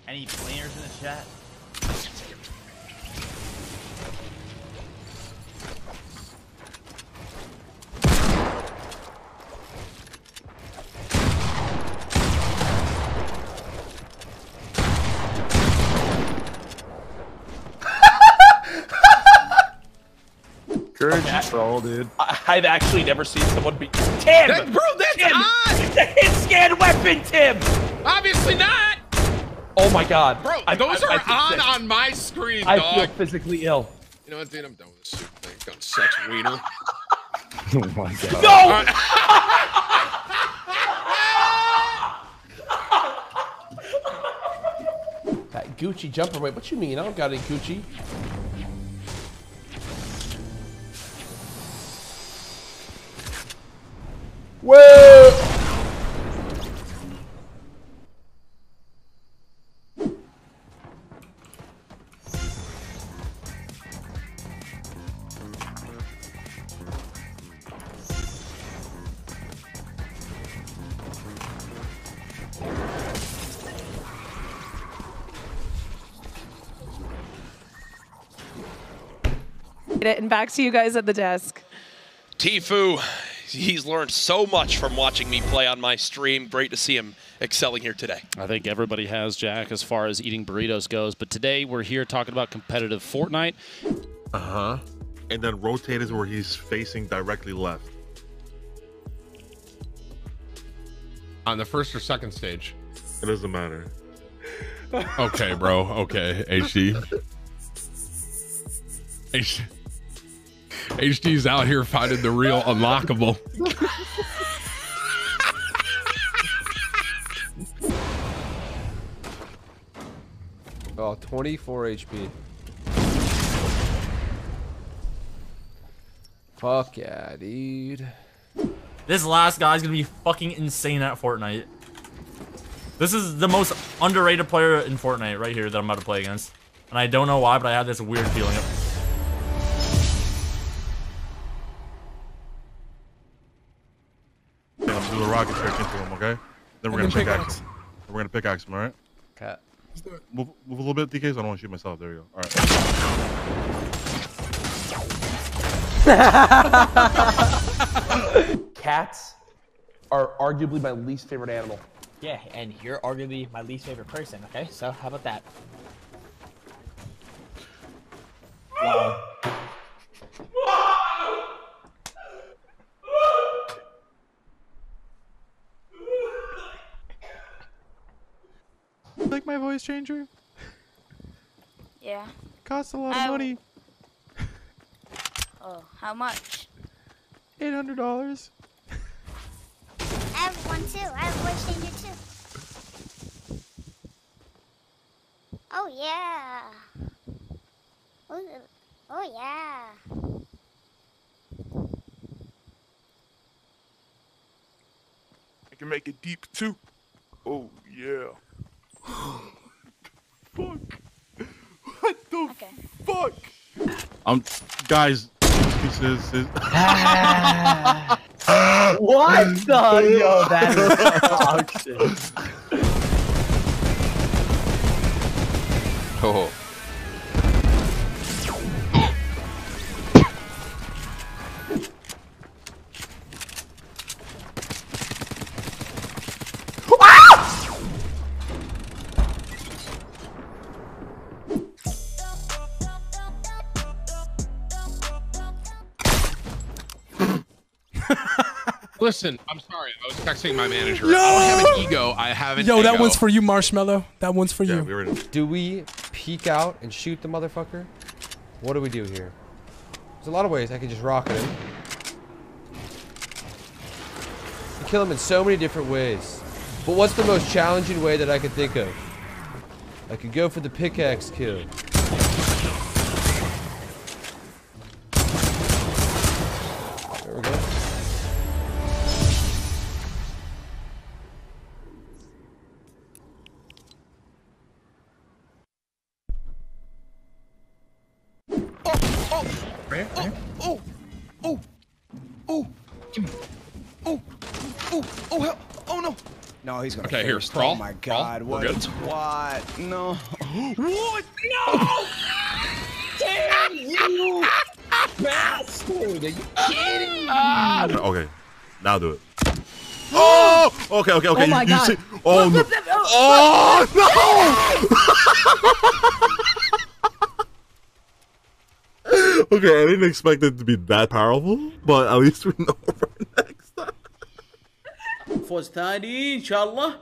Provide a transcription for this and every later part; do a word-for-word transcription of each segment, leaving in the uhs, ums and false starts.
Any players in the chat? Courage troll, dude. I I've actually never seen someone be Tim. That, bro, that's Tim! on. It's a hit scan weapon, Tim. Obviously not. Oh my God, Bro, I, those I, are I on sick. on my screen, I dog. feel physically ill. You know what, dude? I'm done with this soup thing. Gun sucks, wiener. Oh my God. No! Right. That Gucci jumper, wait, what you mean? I don't got any Gucci. Whoa! it and back to you guys at the desk. Tfue, he's learned so much from watching me play on my stream. Great to see him excelling here today. I think everybody has, Jack, as far as eating burritos goes. But today we're here talking about competitive Fortnite. Uh-huh. And then rotate is where he's facing directly left. On the first or second stage? It doesn't matter. Okay, bro. Okay, H D. H HD's out here finding the real unlockable. Oh, twenty-four H P. Fuck yeah, dude. This last guy's gonna be fucking insane at Fortnite. This is the most underrated player in Fortnite right here that I'm about to play against. And I don't know why, but I have this weird feeling. Yeah, I'm doing a rocket trick into him, okay? Then we're gonna pickaxe him. We're gonna pickaxe him, alright? Cat. Move, move a little bit, D K, so I don't want to shoot myself. There you go. Alright. Cats are arguably my least favorite animal. Yeah, and you're arguably my least favorite person, okay? So, how about that? Wow. Like my voice changer? Yeah. Costs a lot of I money. Oh, how much? Eight hundred dollars. I have one too. I have voice changer too. Oh yeah. Oh, oh yeah. I can make it deep too. Oh yeah. Fuck. What the Okay. fuck? Um, guys. This is. is What the? Yo, that is toxic. Oh. Listen, I'm sorry. I was texting my manager. Yo! I don't have an ego. I have an Yo, that ego. one's for you, Marshmallow. That one's for yeah, you. we already. Do we peek out and shoot the motherfucker? What do we do here? There's a lot of ways I could just rocket him. You kill him in so many different ways. But what's the most challenging way that I could think of? I could go for the pickaxe kill. There we go. Oh, oh, oh, oh, give me. Oh, oh, oh, hell. Oh no. No, he's gonna Okay, here, first. crawl. Oh my Crawl. God, We're what? good. What? No. What? No! Damn you! Bastard! Are you kidding me? Okay, now do it. Oh! Okay, okay, okay. Oh my you, God. You see, oh, no. Oh, no! Okay, I didn't expect it to be that powerful, but at least we know for next time. فوز ثاني ان شاء الله.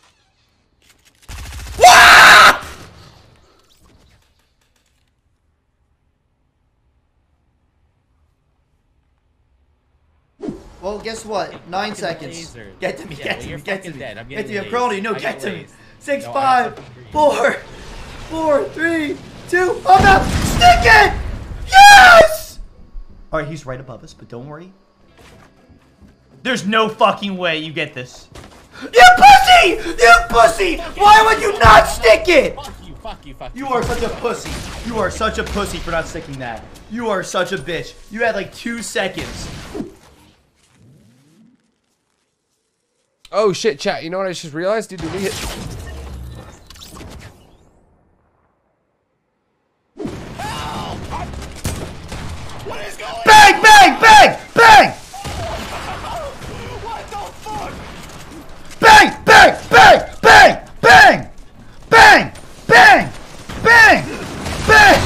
Well, guess what? Nine seconds. lasered. Get to me, Yeah, get well, to you're me, get to fucking me. dead. I'm Get to getting me, I'm crawling. No, lased. I get got to me. lased. Six, No, I five, fucking agree. four, four, three, two, I'm out. Stick it! Yes! Alright, he's right above us, but don't worry. There's no fucking way you get this. You pussy! You pussy! Why would you not stick it? Fuck you, fuck you, fuck you. You are such a pussy. You are such a pussy for not sticking that. You are such a bitch. You had like two seconds. Oh shit, chat. You know what I just realized? Dude, did we hit... Bang! Bang! Bang! Bang! What the fuck? Bang! Bang! Bang! Bang! Bang! Bang! Bang! Bang! Bang!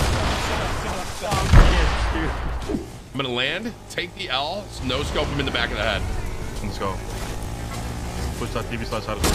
I'm gonna land, take the L, no scope him in the back of the head. Let's go. Push that T V slash out of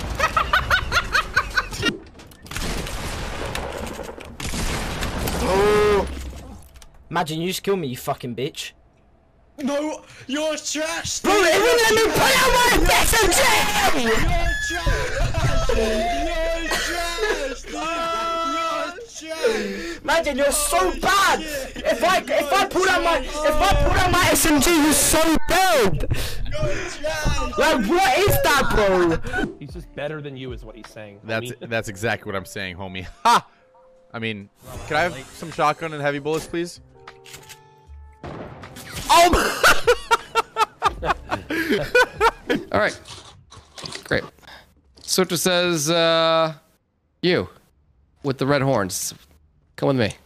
Oh. Imagine you just kill me, you fucking bitch. No, you're trash. Bro, it wouldn't let me put out my S M G! You're trash. You're trash. You're trash. Imagine you're so bad. If I if I pull out my if I pull out my S M G, you're so bad. Like what is that, bro? He's just better than you, is what he's saying. That's homie. that's exactly what I'm saying, homie. Ha! I mean, can I have some shotgun and heavy bullets, please? Oh my! All right. Great. Sutra says, uh, you with the red horns, come with me.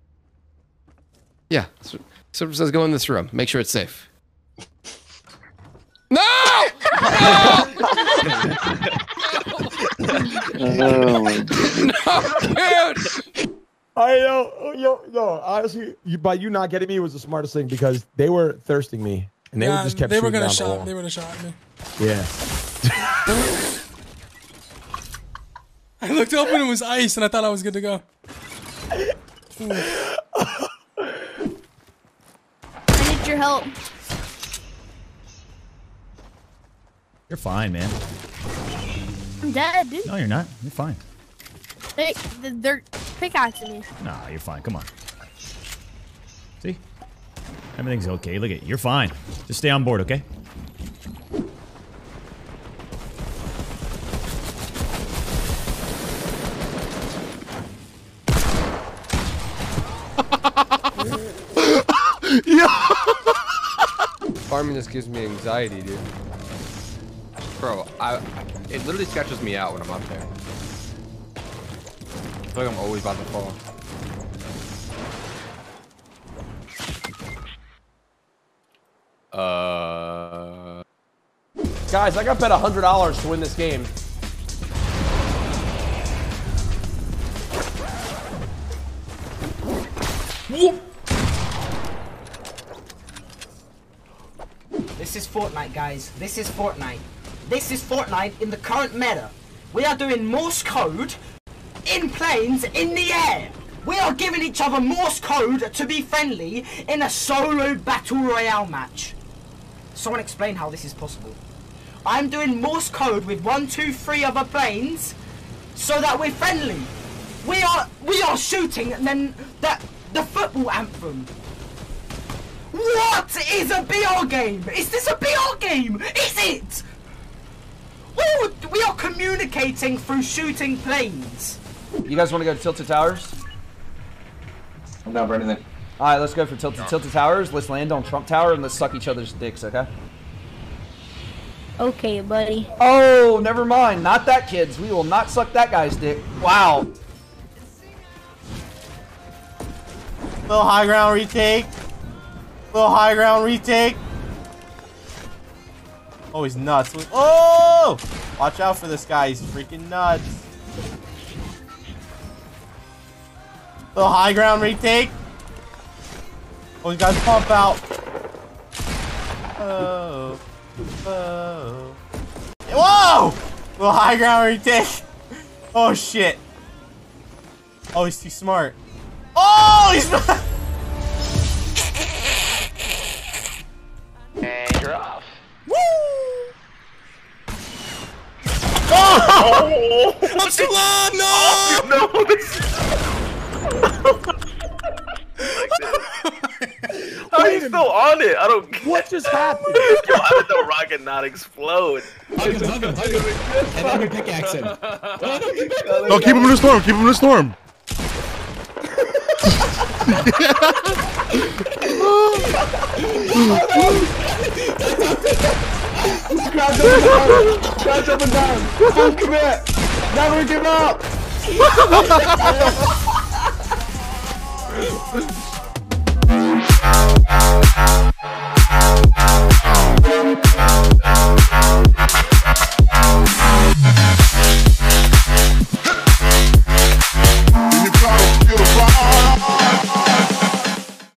Yeah. Sutra says, go in this room. Make sure it's safe. No! Oh my No, dude! I yo yo yo. Honestly, you, by you not getting me was the smartest thing because they were thirsting me and they Yeah, were just kept they were shooting gonna down the shot. wall. They were gonna shot me. Yeah. I looked up and it was ice, and I thought I was good to go. Ooh. I need your help. You're fine, man. I'm dead, dude. No, you're not. You're fine. They, they're pickaxing me. Nah, you're fine. Come on. See? Everything's okay. Look at you. You're fine. Just stay on board, okay? Farming this gives me anxiety, dude. Bro, I, it literally sketches me out when I'm up there. I feel like I'm always about to fall. Uh. Guys, I got bet a hundred dollars to win this game. This is Fortnite, guys. This is Fortnite. This is Fortnite in the current meta. We are doing Morse code in planes in the air. We are giving each other Morse code to be friendly in a solo battle royale match. Someone explain how this is possible. I'm doing Morse code with one, two, three other planes so that we're friendly. We are we are shooting and then that the football anthem. What is a B R game? Is this a B R game? Is it? We are, we are communicating through shooting planes. You guys want to go to Tilted Towers? I'm down for anything. All right, let's go for Tilted Tilted Towers. Let's land on Trump Tower and let's suck each other's dicks, okay? Okay, buddy. Oh, never mind. Not that, kids. We will not suck that guy's dick. Wow. Little high ground retake. Little high ground retake. Oh, he's nuts. Oh! Watch out for this guy. He's freaking nuts. Little high ground retake. Oh, he's got his pump out. Oh. Oh. Whoa! Little high ground retake. Oh, shit. Oh, he's too smart. Oh, he's not. And you're off. Woo! Oh! I'm still on! No! Oh, no! How are you still on it? I don't get What just happened? Yo, how did the rocket not explode? Hug him, hug him, hug him. And then we pickaxe him. No, keep him in the storm. Keep him in the storm. Crouch up and down. Crouch up and down. Don't commit. Never give up.